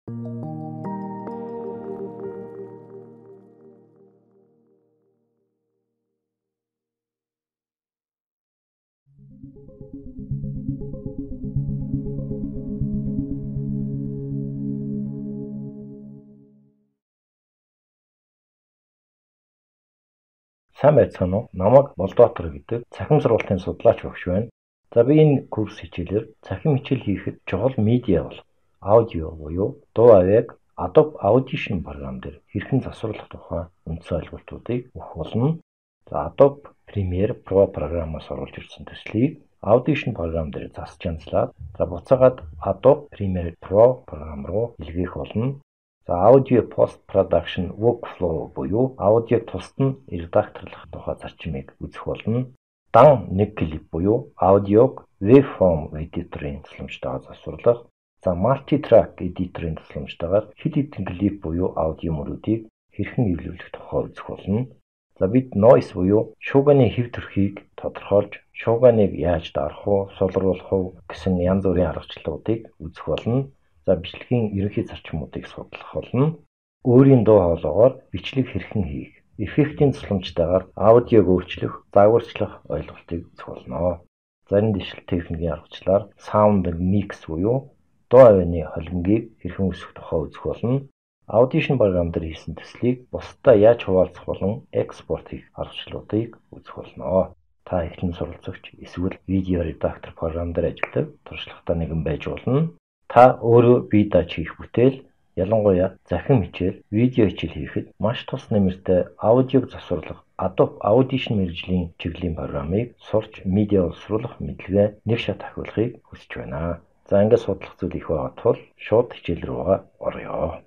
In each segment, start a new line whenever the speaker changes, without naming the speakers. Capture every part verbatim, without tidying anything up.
Сайн байцгаана уу? Намайг Болдоотор гэдэг цахим сургалтын судлаач багш байна. За би энэ курс хичээлээр цахим хичээл хийхэд чухал медиа бол аудио буюу дуу авиаг Adobe Audition програм дээр хэрхэн засварлах тухай үндсэн ойлголтуудыг өгөх болно. За Adobe Premiere Pro програмаас оруулж ирсэн төслийг Audition програм дээр засч янзлаад за буцаагаад Adobe Premiere Pro програм руу илгээх болно. За Audio Post Production Workflow буюу аудиог тусад нь редакторлох тухай зарчмыг үзэх болно. Дан нэг клип буюу аудиог Waveform editor-ын тусламжтайгаар засварлах. За Multitrack editor-ын тусламжтайгаар хэд хэдэн клип буюу аудио мөрүүдийг хэрхэн эвлүүлэх тухай үзэх болно. За бид noise буюу шууганы хэв төрхийг тодорхойлж шууганыг яаж дарах уу, сулруулах уу гэсэн янз бүрийн аргачлалуудыг үзэх болно. За бичлэгийн ерөнхий зарчмуудыг судлах болно. Өөрийн дуу хоолойгоор бичлэг хэрхэн хийх, эффектийн тусламжтайгаар аудиог өөрчлөх, загварчлах ойлголтыг үзэх болно. Зарим дэвшил техникийн аргачлалаар sound mix буюу дуу авианы холимгийг хэрхэн үүсгэх тухай үзэх болно. Audition програм дээр хийсэн төслийг бусдад яаж хуваалцах болон экспорт хийх аргачлалуудыг үзэх болно. Та эхлэн суралцагч эсвэл видео редактор програм дээр ажилладаг туршлагатай нэгэн байж болно. Та өөрөө бие дааж хийх бүтээл, ялангуяа захим хичээл, видео хичээл хийхэд маш тус нэмэртэй аудиог засварлах Adobe Audition мэргэжлийн чиглэлийн програмыг сурч медиа боловсруулах мэдлэгээ нэг шат ахиулахыг хүсэж байна. За ингээд судлах зүйл их байгаа тул шууд хичээл рүүгээ орё.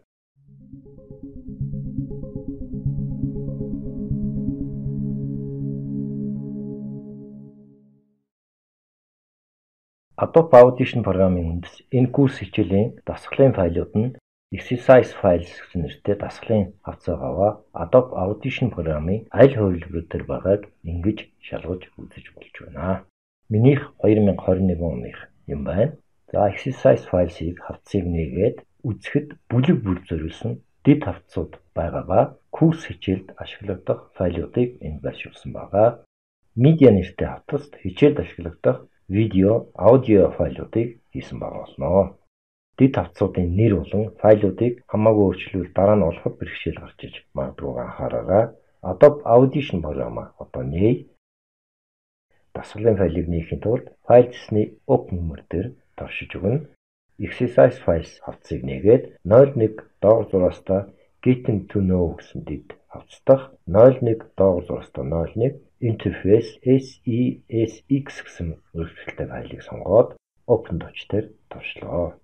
Adobe Audition програмын үндэс энэ курс хичээлийн дасгалын файлууд нь exercise files гэсэн нэртэй дасгалын хавцаа аваа Adobe Audition програмын аль хувилбарууд дээр байгааг ингэж шалгаж үзэж болж байна. Минийх two thousand twenty-one оных юм байна. За exercise files-ийг хавцыг нээгээд үзэхэд бүлэг бүр зориулсан дэд хавцууд байгаа ба курс хичээлд ашиглагдах файлуудыг энд байршуулсан байгаа. Media нэртэй хавцад хичээлд ашиглагдах видео, аудио файлуудыг хийсэн байгаа болно. Дэд хавцуудын нэр болон файлуудыг хамаагүй өөрчлөвөл дараа нь олоход бэрхшээл гарч иж магадгүй анхаараарай. Adobe Audition програма одоо нээ. Дасгалын файлыг нээхийн тулд файл цэсний Open нэмэр дээр туршиж өгнө. Exercise files хавцыг нээгээд zero one доогуур зураастаа Getting to know гэсэн дэд хавцдах zero one доогуур зураастаа zero one Interface sesx гэсэн өргөдөлтөй файлыг сонгоод Open товч дээр туршлаа.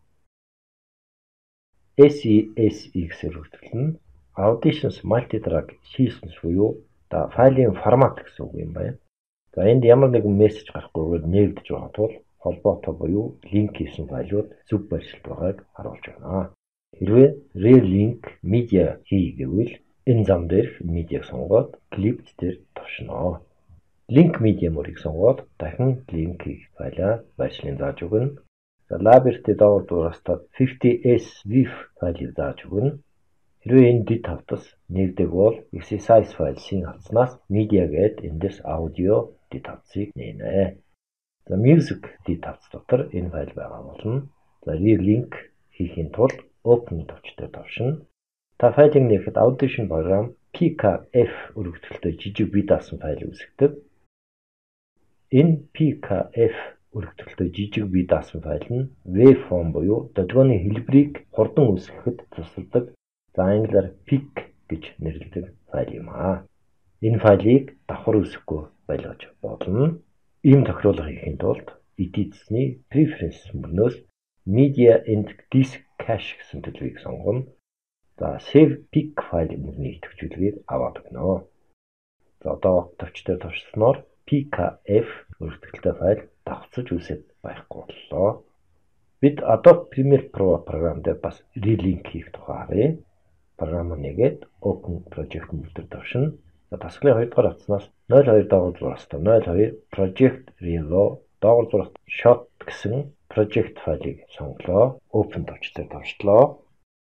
sesx өргөдөл нь Auditions Multitrack Systems буюу та файлын формат гэсэн үг юм байна. За энд ямар нэгэн мессеж гарахгүйгээр нээгдэж байгаа тул холбоотой буюу линк хийсэн файлууд зөв байршилд байгааг харуулж байна. Хэрвээ Real Link Media хий гэвэл энэ зам дээр медиаг сонгоод Clipped дээр товшно. Link Media мөрийг сонгоод дахин link хийх файлаа байршлын зааж өгнө. За Liberty доогуур зураастаа fifty S W I F файлыг зааж өгнө. Хэрвээ энэ дэд хавцас нээгдэг бол exercise files-ийн хавцнаас media гээд эндээс аудио дэд хавцыг нээнэ. За music дэд хавц дотор энэ файл байгаа болно. За Real Link хийхийн тулд Open товч дээр товшно. Та файлыг нээхэд Audition програм P K F өргөдөлтөй жижиг бие даасан файл үүсгэдэг. Энэ P K F өргөдөлтөй жижиг бие даасан файл нь Waveform буюу долгионы хэлбэрийг хурдан үүсгэхэд тусалдаг. За англиар P I C гэж нэрлэдэг файл юм аа. Энэ файлыг давхар үүсэхгүй байлгаж болно. Ийм тохируулга хийхийн тулд эдийн Preference мөрнөөс Media and Disk Cache гэсэн төлөвийг сонгоно. За Save P I C файл мөрний идэвхжүүлгийг аваад өгнө. За одоо товч дээр товчлсноор P K F өргөдөлтөй файл давхцаж үсэт байхгүй боллоо. Бид Adobe Premiere Pro програм дээр бас relink хийх тухай харъя. Програм нэгээд Open Project мөрөөр товшно. За дасгалын хоёрдугаар хавцнаас zero two доогуур зураастаа zero two Project Reload доогуур зураст Shot гэсэн project файлыг сонглоо. Open товч дээр товчлоо.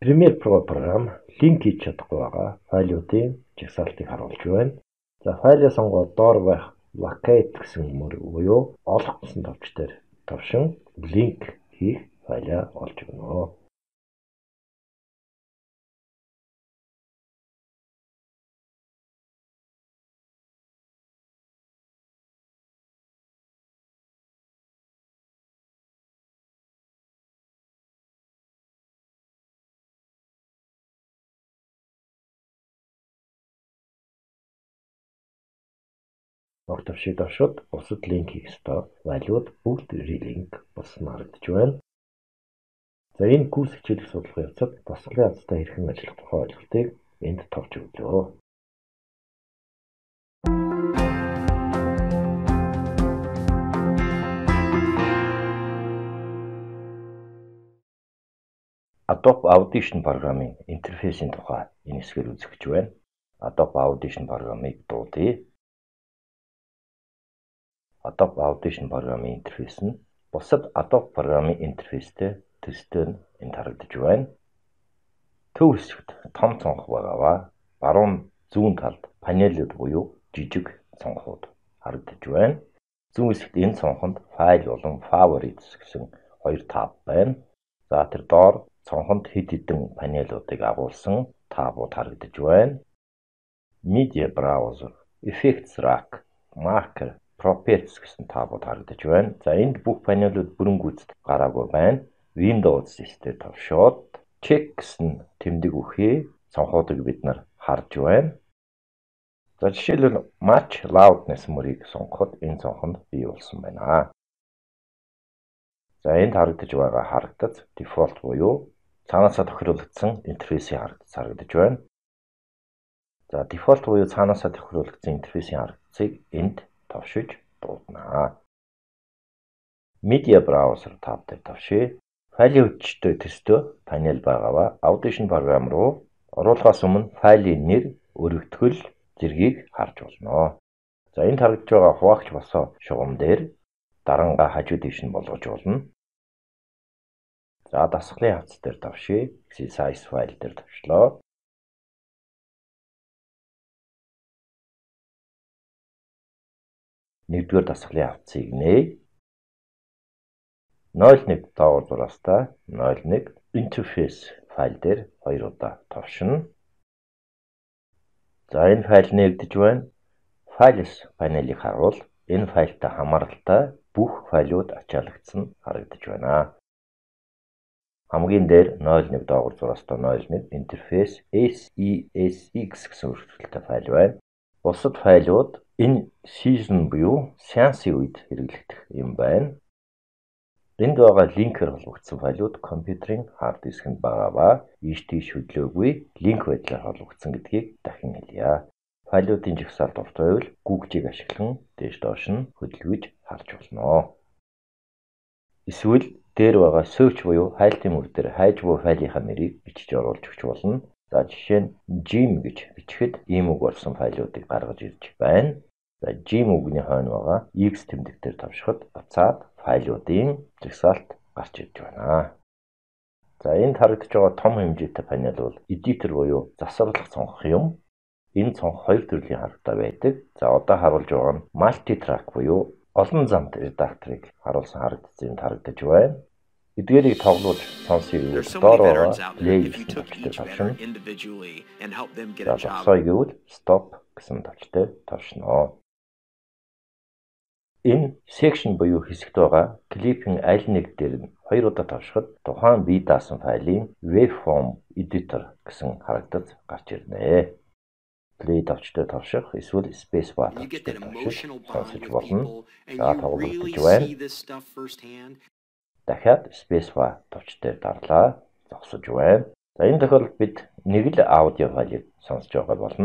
Premiere Pro програм линк хийж чадахгүй байгаа файлуудын жагсаалтыг харуулж байна. За файлаа сонгоод доор байх locate гэсэн мөр буюу олох гэсэн товч дээр товшин линк хийх файлаа олж өгнө. Огт төвшид авшууд бусад линк хийх ёстой файлууд бүгд релинк болсон харагдаж байна. За энэ курс хичээлийг судлах явцад дасгалын хязтай хэрхэн ажиллах тухай ойлголтыг энд товч өглөө. Adobe Audition програмын интерфейсийн тухай энэ хэсгээр үзэх гэж байна. Adobe Audition програмыг дуудъя. Adobe Audition програмын интерфейс нь бусад Adobe програмын интерфейстэй төстэй нь энд харагдаж байна. Төв хэсэгт том цонх байгаа. Баруун зүүн талд панелууд буюу жижиг цонхууд харагдаж байна. Зүүн хэсэгт энэ цонхонд файл болон favorites гэсэн хоёр таб байна. За тэр доор цонхонд хэд хэдэн панелуудыг агуулсан табууд харагдаж байна. Media Browser, Effects Rack, Marker, Properties гэсэн табууд харагдаж байна. За энд бүх панелууд бүрэн гүйцэд гараагүй байна. Windows систем тавшууд check гэсэн тэмдэг үхээ цонхуудыг бид нар харж байна. За жишээлбэл match loudness мөрийг сонгоход энэ цонхонд бий болсон байна. За энд харагдаж байгаа харагдаж default буюу цаанаасаа тохируулагдсан интерфейсийн харагдаж харагдаж байна. За default буюу цаанаасаа тохируулагдсан интерфейсийн харагдцыг энд товшиж дуудана. Media Browser тав дээр товшъя. Файлын хүчтэй төстэй панел байгаа. Audition програм руу оруулахаас өмнө файлын нэр, өргөтгөл, зэргийг харж болно. За энд харагдж байгаа хуваагч босоо шугам дээр дарангаа хажуу дэвш нь болгож болно. За дасгалын хавц дээр товшъя. Size файл дээр товчлоо. Нэгдүгээр дасгалын хавцыг нээ. нуль нэг доогуур зураастай нуль нэг interface файл дээр хоёр удаа товшино. За энэ файл нэгдэж байна. Files панелийг харуул. Энэ файлтай хамааралтай бүх файлууд ачаалагдсан харагдаж байна. Хамгийн дээр нуль нэг доогуур зураастай нуль нэг interface sex гэсэн үргэлжлэлтэй файл байна. Бусад файлууд энэ season буюу сеансийн үед хэрэглэгдэх юм байна. Энд байгаа линкээр холбогдсон файлууд компьютерийн хард дискэнд байгаа ба ийш тийш хөдлөөгүй линк байдлаар холбогдсон гэдгийг дахин хэлье. Файлуудын жагсаалт урт байвал Google-ийг ашиглан дээш доош нь хөдөлгөж харж болно. Эсвэл дээр байгаа search буюу хайлтын мөр дээр хайж буй файлынхаа нэрийг бичиж оруулж өгч болно. За жишээ нь gym гэж бичихэд ийм үг орсон файлуудыг гаргаж ирж байна. За gym үгний хойно байгаа X тэмдэг дээр тавшихад буцаад файлуудын жагсаалт гарч ирж байна. За энд харагдаж байгаа том хэмжээтэй панел бол editor буюу засварлах цонх юм. Энэ цонх хоёр төрлийн харагдаа байдаг. За одоо харуулж байгаа нь multi-track буюу олон замт редакторыг харуулсан харагдсан харагдаж байна. Эдгээрийг тоглуулж сонсъё гэвэл доор байгаа play гэсэн товчтой тавшин. За зогсоё гэвэл stop гэсэн товчтой тавшино. Энэ section буюу хэсэгт байгаа клипийн аль нэг дээр нь хоёр удаа тавшихад тухайн бие даасан файлын waveform editor гэсэн харагдаж гарч ирнэ. Play товчтой тавших эсвэл space bar товчтой тавших сонсож болно. За тоглогдож байна. Дахиад space bar товчтой дарлаа зогсож байна. За энэ тохиолдолд бид нэг л аудио файлыг сонсож байгаа болно.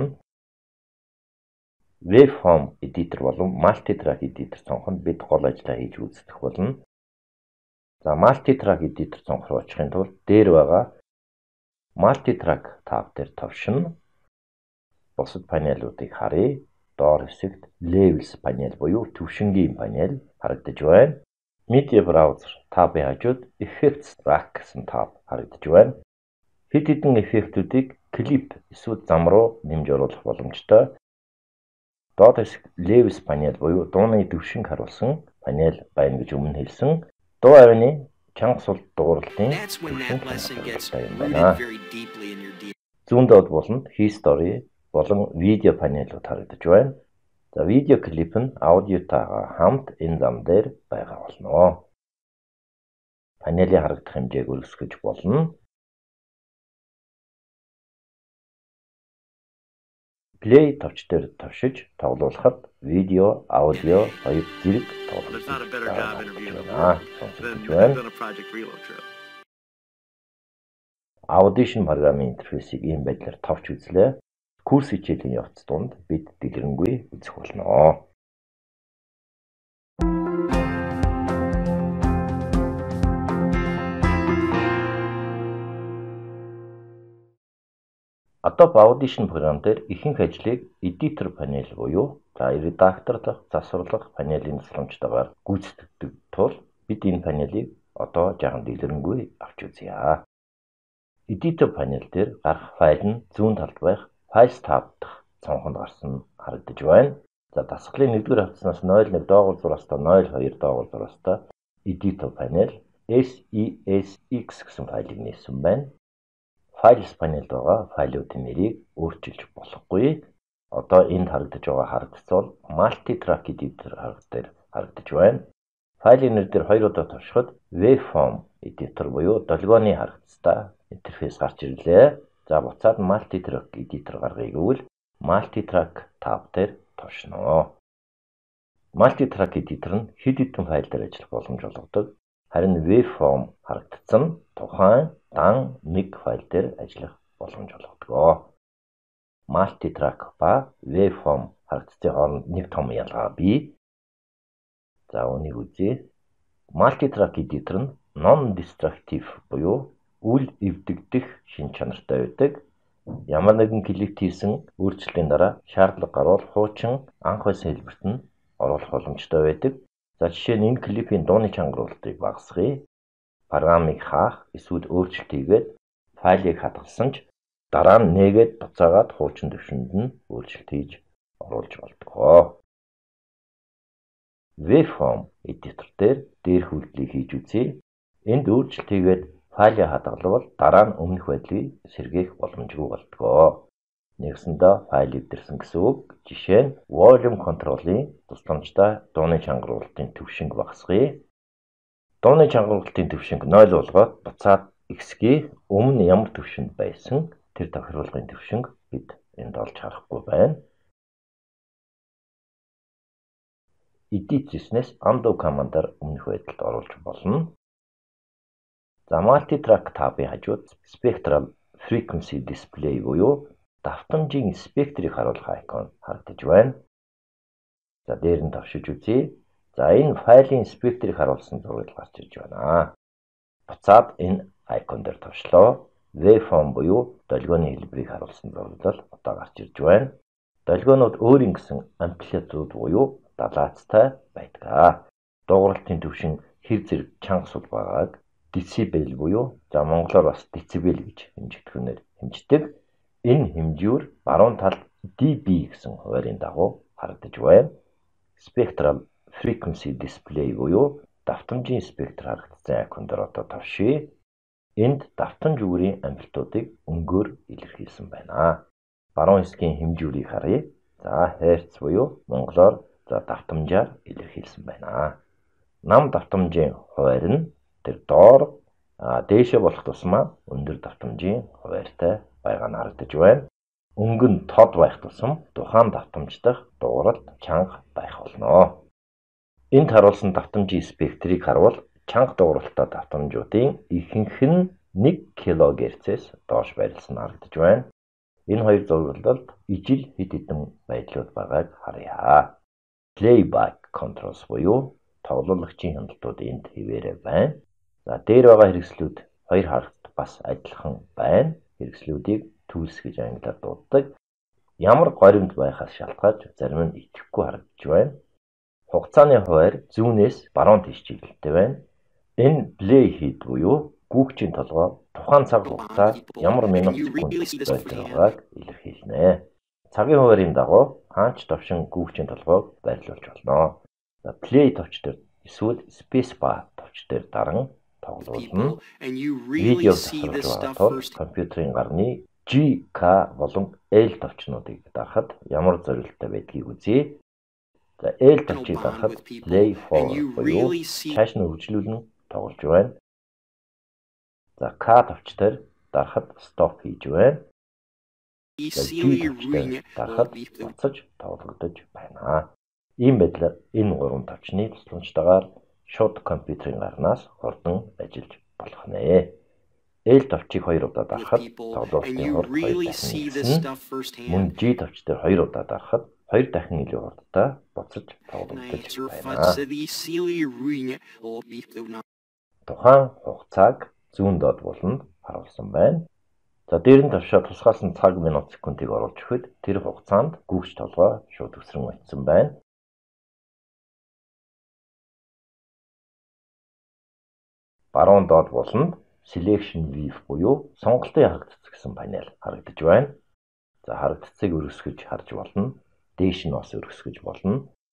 Waveform editor болон multi-track editor цонхонд бид гол ажиллаа хийж үзэх болно. За multi-track editor цонх руу очихын тулд дээр байгаа multi-track тав дээр товшино. Бусад панелуудыг харъя. Доор хэсэгт levels панел буюу төвшингийн панел харагдаж байна. Media Browser табын хажууд Effects Rack гэсэн таб харагдаж байна. хэд хэдэн эффектүүдийг клип эсвэл зам руу нэмж оруулах боломжтой. Доод хэсэг Lewis панел буюу дууны төвшинг харуулсан панел байна гэж өмнө хэлсэн. Дуу авины чанга сул дууралтын төвшинг юм байна. Зүүн доод болонд History болон видео панелууд харагдаж байна. За видео клип нь аудиотойгоо хамт энэ зам дээр байгаа болно. Панелийн харагдах хэмжээг өргөсгөж болно. Play товч дээр товшиж тоглуулахад видео, аудио хоёр зэрэг тоглож байна. Audition програмын интерфейсийг ийм байдлаар товч үзлээ. Курс хичээлийн явц донд бид дэлгэрэнгүй үзэх болно. Adobe Audition програм дээр ихэнх ажлыг Editor панел буюу за редакторлох, засварлах панелийн тусламжтайгаар гүйцэтгэдэг тул бид энэ панелийг одоо жаахан дэлгэрэнгүй авч үзье. Editor панел дээр гарах файл нь зүүн талд байх Files tab дахь цонхонд гарсан харагдаж байна. За дасгалын нэгдүгээр хавцнаас ноёл нэг доогуур зураастай ноёл хоёр доогуур зураастай Editor панел sesx гэсэн файлыг нээсэн байна. Files панелд байгаа файлуудын нэрийг өөрчилж болохгүй. Одоо энд харагдаж байгаа харагдцол Multi-Track Editor харагдаар харагдаж байна. Файлын нэр дээр хоёр удаа туршихад Waveform Editor буюу долгионы харагдцтай интерфейс гарч ирлээ. За буцаад Multi-Track Editor гаргая гэвэл Multi-Track tab дээр туршно. Multi-Track Editor нь хэд хэдэн файл дээр ажиллах боломж олгодог. Харин Waveform харагдсан тухайн дан нэг файл дээр ажиллах боломж олгодог. Multi-Track ба Waveform харагдцын хооронд нэг том ялгаа бий. За үнийг үзье. Multi-Track Editor нь non-destructive буюу үл эвдэгдэх шин чанартай байдаг. Ямар нэгэн кликт хийсэн өөрчлөлийн дараа шаардлага гарвал хуучин анх байсан хэлбэрт нь оруулах боломжтой байдаг. За жишээ нь энэ клипийн дууны чангаруулалтыг багасгая. Програмыг хаах эсвэл өөрчлөлт хийгээд файлыг хадгалсан ч дараа нь нээгээд буцаагаад хуучин төвшөнд нь өөрчлөлт хийж оруулж болдог. Waveform Editor дээр дээрх үйлдэлийг хийж үзье. Энд өөрчлөлт хийгээд файлыг хадгалвал дараа нь өмнөх байдлыг сэргээх боломжгүй болдог. Нэгсэндээ файл эвдэрсэн гэсэн үг. Жишээ нь Volume Control-ийн тусламжтай дууны чангаруулалтын төвшинг багасгая. Дууны чангаруулалтын төвшинг ноёл болгоод буцаад X-гийн өмнө ямар төвшөнд байсан тэр тохируулгын төвшинг бид энд олж харахгүй байна. Edit хийснээс Undo командаар өмнөх байдалд оруулж болно. За Multi-Track tab-ийн хажууд Spectral Frequency Display буюу давтамжийн спектрийг харуулах айкон харагдаж байна. За дээр нь тавшиж үзье. За энэ файлын спектрийг харуулсан зураг гарч ирж байна. Буцаад энэ айкон дээр тавшлоо. Waveform буюу долгионы хэлбэрийг харуулсан зураг одоо гарч ирж байна. Долгионууд өөрийн гэсэн амплитууд буюу далаацтай байдаг. Дууралтын төвшин хэр зэрэг чанга сул байгааг децибел буюу за монголоор бас децибел гэж хэмжигдэхүүнээр хэмждэг. Энэ хэмжүүр баруун талд dB гэсэн хуваарийн дагуу харагдаж байна. Spectral Frequency Display буюу давтамжийн спектр харагдсан айкон дээр одоо тавшия. Энд давтамж үүрийн амплитуудыг өнгөөр илэрхийлсэн байна. Баруун хэсгийн хэмжүүрийг харъя. За Hertz буюу монголоор за давтамжаар илэрхийлсэн байна. Нам давтамжийн хуваар нь тэр доор дээшээ болох тусмаа өндөр давтамжийн хуваартай байгаа нь харагдаж байна. Өнгө нь тод байх тусам тухайн давтамж дахь дууралт чанга байх болно. Энд харуулсан давтамжийн спектрийг харуул чанга дууралтай давтамжуудын ихэнх нь нэг килогерцээс доош байрлсан харагдаж байна. Энэ хоёр зурвалд ижил хэд хэдэн байдлууд байгааг харъя. Playback controls буюу тоглоомчийн хяналтууд энд хэвээрээ байна. За дээр байгаа хэрэгслүүд хоёр харагт бас адилхан байна. Хэрэгслүүдийг tools гэж англиар дууддаг. Ямар горимд байхаас шалтгаалж зарим нь идэхгүй харагдаж байна. Хугацааны хуваар зүүнээс баруун тийш чиглэлтэй байна. Энэ play head буюу гүүгчийн толгой тухайн цаг хугацаа ямар минут секунд байлгааг илэрхийлнэ. Цагийн хуваарийн дагуу хаанч товшин гүйгчийн толгойг байрлуулж болно. За play товч дээр эсвэл space bar товч дээр даран тоглуулна. Видео засварлаж байгаа тул компьютерийн гарны G, K болон L товчнуудыг дарахад ямар зорилттой байдгийг үзье. За L товчийг дарахад play forward буюу цааш нь үргэлжлүүлэн тоглож байна. За K товч дээр дарахад stop хийж байна. За G товч дээр дарахад буцаж тоглогдож байна. Ийм байдлаар энэ гурван товчны тусламжтайгаар шууд компьютерийн гарнаас хурдан ажиллаж болох нэ. L товчийг хоёр удаа дарахад тоглолтын хурд хоёр дахин ихсэн. Мөн G товч дээр хоёр удаа дарахад хоёр дахин илүү хурдтай буцаж тоглогдож байна. Тухайн хугацааг зүүн доод буланд харуулсан байна. За дээр нь тавшаа тусгаалсан цаг минут секундыг оруулж өгөхөд тэр хугацаанд гүйгч толгой шууд өсрөн очсон байна. Баруун доод буланд selection view буюу сонголтын харагдцсан панел харагдаж байна. За харагдцыг өргөсгөж харж болно. Дээш нь бас өргөсгөж болно.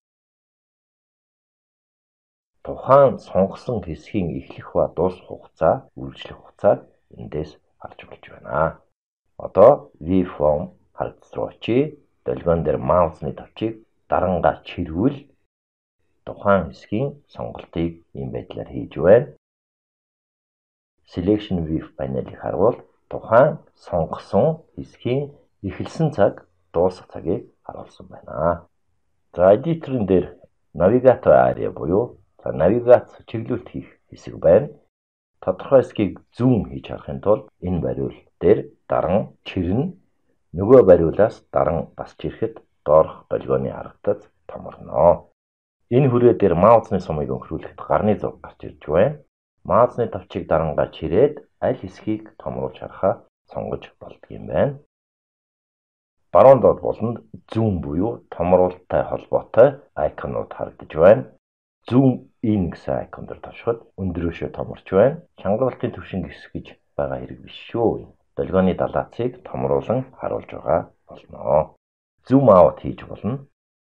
Тухайн сонгосон хэсгийн эхлэх ба дуусах хугацаа, үргэлжлэх хугацааг эндээс харж болж байна. Одоо waveform харагдц руу очие. Долгион дээр маусны тавчийг дарангаа чирвэл тухайн хэсгийн сонголтыг ийм байдлаар хийж байна. Selection view панелийг харуул тухайн сонгосон хэсгийн эхэлсэн цаг, дуусах цагийг харуулсан байна. За editor-ын дээр навигатор area буюу за навигац чиглүүлэлт хийх хэсэг байна. Тодорхой хэсгийг зүүм хийж харахын тулд энэ бариул дээр даран чирнэ. Нөгөө бариулаас даран бас чирэхэд доорх долгионы харагдаж томорно. Энэ хүрээ дээр маусны сумыг өнхрүүлэхэд гарны зураг гарч ирж байна. Маусны тавчийг дарангаа чирээд аль хэсгийг томруулж харахаа сонгож болдгийм байна. Баруун доод буланд зүүм буюу томруулалттай холбоотой айконууд харагдаж байна. Зүүм ин гэсэн айкон дээр товшоход өндрөөшөө томорч байна. Чангаруулалтын төвшин гэсгэж байгаа хэрэг биш шүү. Долгионы далаацыг томруулан харуулж байгаа болно. Зүүм аут хийж болно.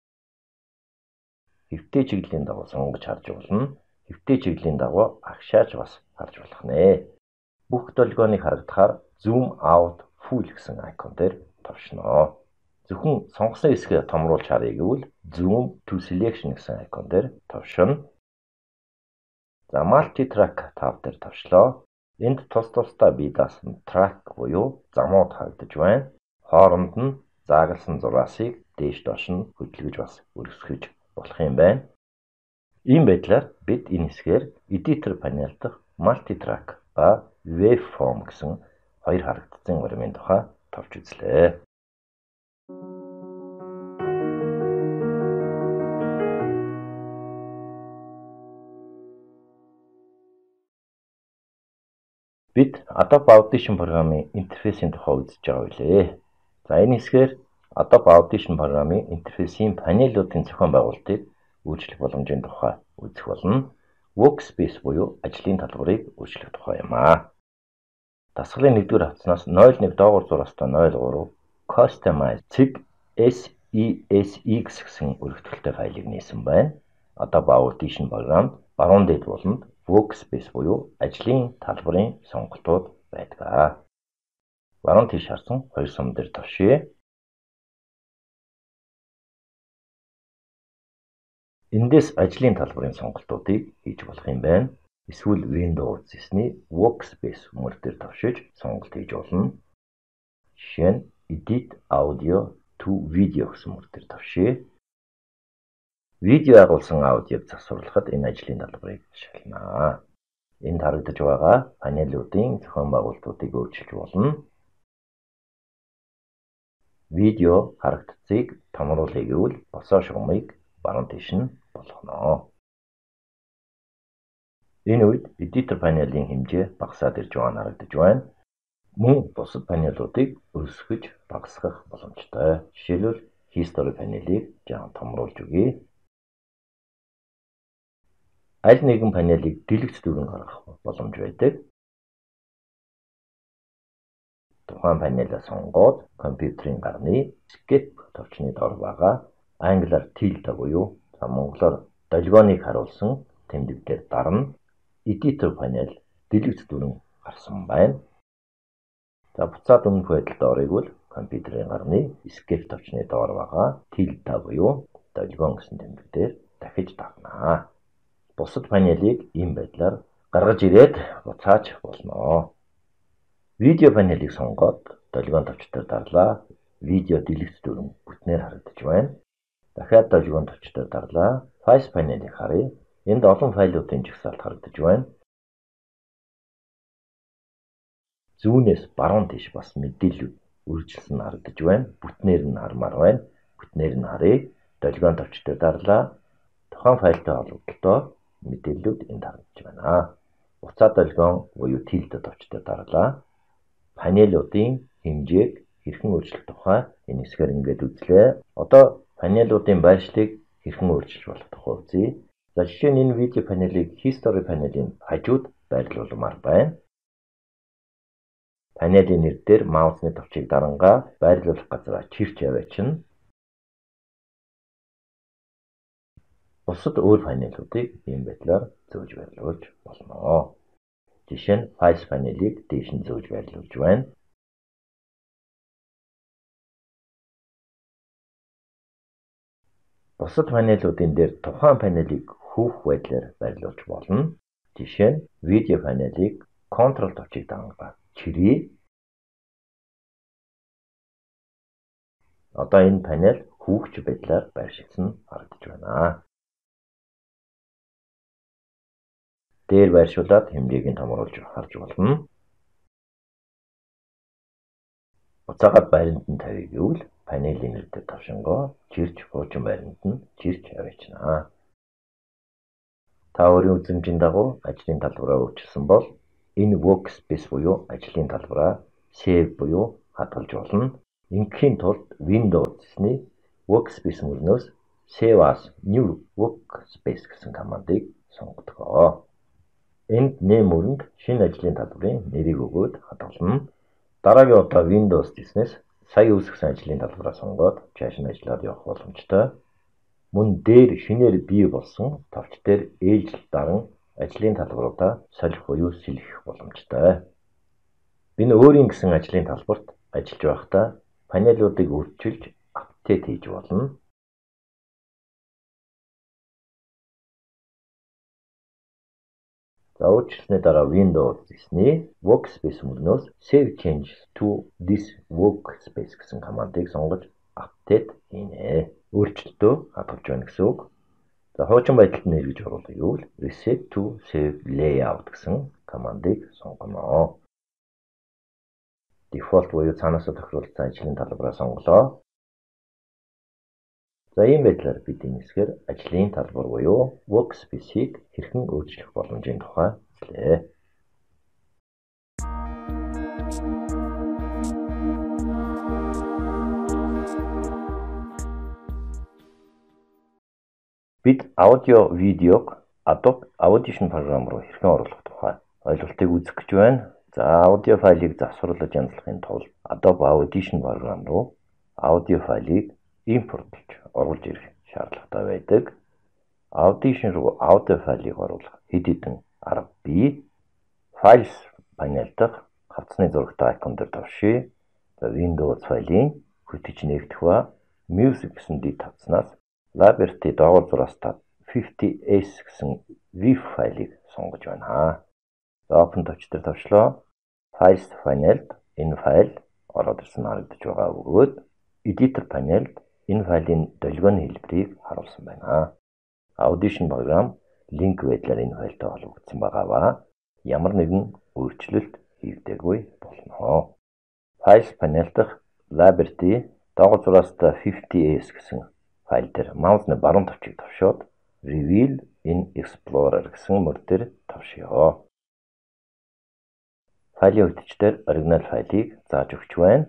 Хэвтэй чиглэлийн дагуу сонгож харж болно. Хэвтэй чиглэлийн дагуу агшааж бас харж болох нэ. Бүх долгионыг харагдахаар zoom out full гэсэн айкон дээр товшно. Зөвхөн сонгосон хэсгээ томруулж харъя гэвэл zoom to selection гэсэн айкон дээр товшно. За multi track тав дээр товшлоо. Энд тус тусдаа бий даасан track буюу замууд харагдаж байна. Хооронд нь заагалсан зураасыг дээш доош нь хөдөлгөж бас өргөсгөж болох юм байна. Ийм байдлаар бид энэ хэсгээр editor панел дахь multi track ба waveform гэсэн хоёр харагдсан баримын тухай товч үзлээ. Бид Adobe Audition програмын интерфейсийн тухай үзэж байгаа билээ. За энэ хэсгээр Adobe Audition програмын интерфейсийн панелуудын зохион байгуулалтыг үйлчлэх боломжийн тухай үзэх болно. Workspace буюу ажлын талбарыг үйлчлэх тухай юм аа. Дасгалын нэгдүгээр хавцнаас нуль нэг доогуур зураастай нуль гурав customize цэг sesx гэсэн өргөтгөлтэй файлыг нээсэн байна. Adobe Audition програмд баруун дээд буланд Workspace буюу ажлын талбарын сонголтууд байдаг. Баруун тийш харсан хоёр сум дээр товшъё. Эндээс ажлын талбарын сонголтуудыг хийж болох юм байна. Эсвэл Windows үзсний Workspace мөр дээр товшиж сонголт хийж болно. Жишээ нь Edit Audio to Video гэсэн мөр дээр товшъё. Видео агуулсан аудиог засварлахад энэ ажлын талбарыг ашиглана. Энд харагдаж байгаа панелуудын зохион байгуулалтуудыг өөрчилж болно. Видео харагдцыг томруулъя гэвэл босоо шугамыг баруун тийш нь болгоно. Энэ үед editor панелийн хэмжээ багасаад ирж байгаа нь харагдаж байна. Мөн бусад панелуудыг өргөсгөж багасгах боломжтой. Жишээлбэл History панелийг жаахан томруулж өгье. Аль нэгэн панелийг дэлгэц дүүрэн гаргах боломж байдаг. тухайн панелаа сонгоод компьютерийн гарны Escape товчны дор байгаа англиар tilde буюу за монголоор долгионыг харуулсан тэмдэгтээр дарна Editor панел дэлгэц дүрэн гарсан байна. За буцаад өмнөх байдалд оръё компьютерийн гарны Escape товчны доор байгаа tilde буюу долгион гэсэн тэмдэгтээр дахиж дарна. Бусад панелыг ийм байдлаар гаргаж ирээд буцааж болно. Видео панелыг сонгоод долгион товчдоор дарлаа. Видео дэлгэц дүрэн бүтнээр харагдаж байна. Дахиад долгион товчдоор дарлаа. Files панелыг харъя. Энд олон файлуудын жагсаалт харагдаж байна. Зүүнээс баруун тийш бас мэдээлэл үржилсэн харагдаж байна. Бүтнээр нь хармаар байна. Бүтнээр нь харъя. Долгион товчдоор дарлаа. Тухайн файлтай холбогдолтой мэдээллүүд энд харагдаж байна. Буцаад долгион буюу tilde товчдоор дарлаа. Панелуудын хэмжээг хэрхэн өөрчлөх тухай энэ хэсгээр ингээд үзлээ. Одоо панелуудын байршлыг хэрхэн өөрчилж болох тухай үзье. За жишээ нь энэ видео панелыг History панелийн хажууд байрлуулмаар байна. Панелийн нэр дээр маусны товчийг дарангаа байрлуулах газраа чирч аваачна. Бусад өөр панелуудыг ийм байдлаар зөөж байрлуулж болно. Жишээ нь Files панелийг дээш нь зөөж байрлуулж байна. Бусад панелуудын дээр тухайн панелийг хүүх байдлаар байрлуулж болно. Жишээ нь видео панелийг Ctrl товчийг дарангаа чирье. Одоо энэ панел хүүхч байдлаар байршигдсан харагдаж байна. Дээр байршуулад хэмжээг нь томруулж харж болно. Буцаагаад байранд нь тавья гэвэл панелийн нэртэй тавшингоо чирч хуучин байранд нь чирч аваачна. Та өөрийн үзмжийн дагуу ажлын талбараа өөрчилсөн бол энэ workspace буюу ажлын талбараа save буюу хадгалж болно. Ингэхийн тулд Windows-ны workspace мөрнөөс save as new workspace гэсэн командыг сонгодгоо. Энд нэм мөрөнд шинэ ажлын талбарын нэрийг өгөөд хадгална. Дараагийн удаа Windows дэснээс сая үүсгэсэн ажлын талбараа сонгоод чааш нь ажиллаад явах боломжтой. Мөн дээр шинээр бий болсон товч дээр ээлжил даран ажлын талбаруудаа солих буюу сэлэх боломжтой. Энэ өөрийн гэсэн ажлын талбарт ажиллаж байхдаа панелуудыг өөрчилж апдейт хийж болно. За өөрчлөлтний дараа Windows дэсний Workspace мөрнөөс Save Changes to this Workspace гэсэн командыг сонгож апдейт хийнэ. Өөрчлөлтөө хадгалж байна гэсэн үг. За хуучин байдалд нь эргэж оруулах гэвэл Reset to Save Layout гэсэн командыг сонгоно. Default буюу цаанаасаа тохируулсан ажлын талбараа сонголоо. За ийм байдлаар бид энэ хэсгээр ажлын талбар буюу Workspace-ийг хэрхэн өөрчлөх боломжийн тухай үзлээ. Бид аудио видеог Adobe Audition програм руу хэрхэн оруулах тухай ойлголтыг үзэх гэж байна. За аудио файлыг завсруулж янзлахын тулд Adobe Audition програм руу аудио файлыг импортлж оруулж ирэх шаардлагатай байдаг. Audition руу аудио файлыг оруулах хэд хэдэн арга бий. Files панел дахь хавцны зурагтай айкон дээр товшъя. За Windows файлын хөтөж нээгдэх ба Music гэсэн дэд тавцнаас Liberty доогуур зураатай fifty S гэсэн zip файлыг сонгож байна. За Open товч дээр товчлоо. Files панелд энэ файл ороод ирсэн харагдаж байгаа бөгөөд Editor панелд энэ файлын долгионы хэлбэрийг харуулсан байна. Audition програм линк байдлаар энэ файлтай холбогдсон байгаа ба ямар нэгэн өөрчлөлт хийгдээгүй болно. Files панел дахь Liberty доогуур зураатай fifty S гэсэн файл дээр маусны баруун товчийг товшоод Reveal in Explorer гэсэн мөр дээр товшъё. Файлын хөтөчдөр оригинал файлыг зааж өгч байна.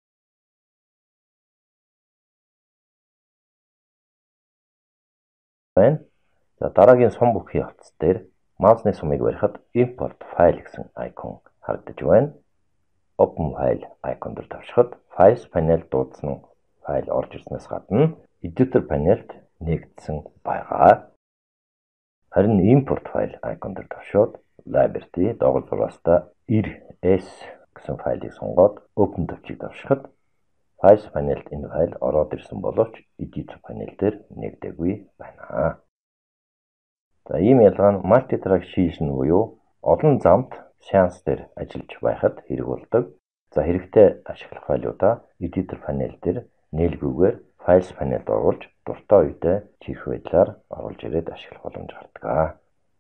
За дараагийн сум бүхий хавц дээр маусны сумыг барихад Import File гэсэн айкон харагдаж байна. Open File icon дээр тавьчихад Files panel дуудсан файл орж ирснээс гадна Editor panel-д нэгдсэн байгаа. Харин Import File icon дээр тавьшаад Library доогор зураастаа эр эс гэсэн файлыг сонгоод Open төвчийг тавьчихад Files panel-д энэ файл ороод ирсэн боловч Editor panel дээр нэгдээгүй байна. За ийм ялгаа нь multi-track буюу олон замд seance дээр ажиллаж байхад хэрэг болдог. За хэрэгтэй ашиглах файлуудаа Editor panel дээр нээлгүйгээр Files panel-д оруулж дуртай үедээ чих байдлаар оруулж ирээд ашиглах боломж гардаг.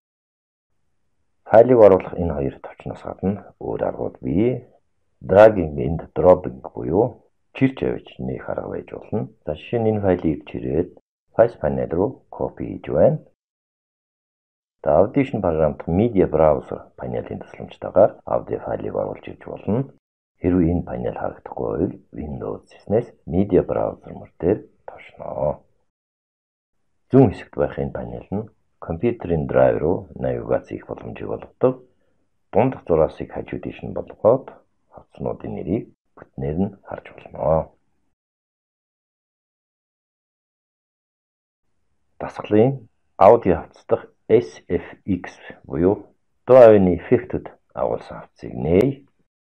Файлыг оруулах энэ хоёр төвчнөөс гадна өөр аргууд бий. Dragging and dropping буюу чирч авч нэг арга байж болно. За жишээ нь энэ файлыг чирээд Files panel руу copy хийж байна. За Audition програмд Media Browser панелийн тусламжтайгаар аудио файлыг оруулж ирж болно. Хэрвээ энэ панел харагдахгүй бол Windows-ээс Media Browser мөр дээр товшно. Зүүн хэсэгт байх энэ панел нь компьютерийн драйв руу навигац хийх боломжийг олгодог. Дундх зураасыг хажууд ишин болгоод хавцнуудын нэрийг бүтнээр нь харж болно. Дасгалын аудио хавцдах эс эф икс буюу дуу авины эффектэд агуулсан хавцыг нээе.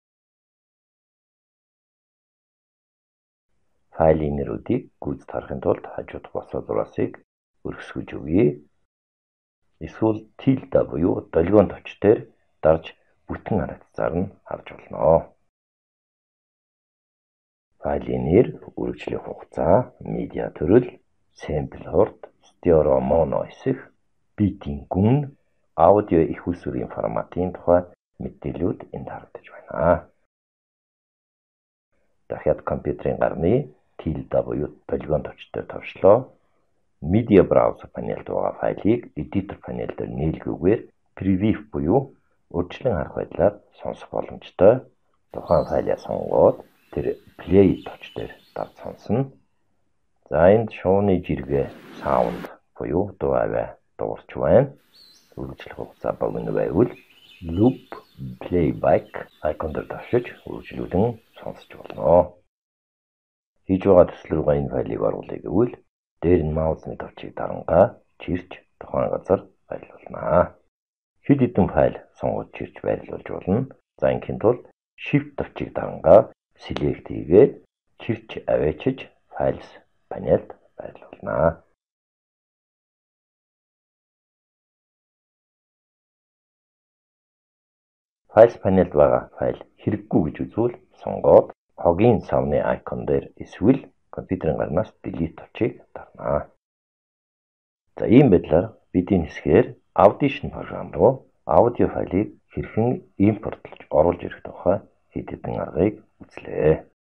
Файлын нэрүүдийг гүйцэд харахын тулд хажууд босоо зураасыг өргөсгөж өгье. Эсвэл tilde буюу долгион товч дээр дарж бүтэн харагдсаар нь харж болно. Файлын нэр, үргэлжлэх хугацаа, медиа төрөл, sample хурд, стерео моно эсэх, битийн гүн, аудио их усүрийн форматын тухай мэдээлүүд энд харагдаж байна. Дахиад компьютерийн гарны tilde буюу долгион товч дээр товчлоо. Media Browser панелд байгаа файлыг Editor panel дээр нээлгүйгээр preview буюу урьдчилан харах байдлаар сонсох боломжтой. Тухайн файлаа сонгоод тэр play товч дээр давж сонсно. За энд шууны жиргээ sound буюу дуу аваа дуурч байна. Үргэлжлэх хугацаа богино байвал loop playback icon дээр давшиж үргэлжлүүлэн сонсож болно. Хийж байгаа төсөл рүүгээ энэ файлыг оруулъя гэвэл дээр нь маусны товчийг дарангаа чирч тухайн газар байрлуулна. Хэд хэдэн файл сонгож чирч байрлуулж болно. За ингийн тулд Shift товчийг дарангаа select хийгээд чирч аваачиж Files панелд байрлуулна. Files панелд байгаа файл хэрэггүй гэж үзвэл сонгоод хогийн савны icon дээр эсвэл компьютерийн гарнаас delete товчийг дарна. За ийм байдлаар бидний хэсгээр Audition програм руу аудио файлыг хэрхэн импортлж оруулж ирэх тухай хэд хэдэн аргыг үзлээ.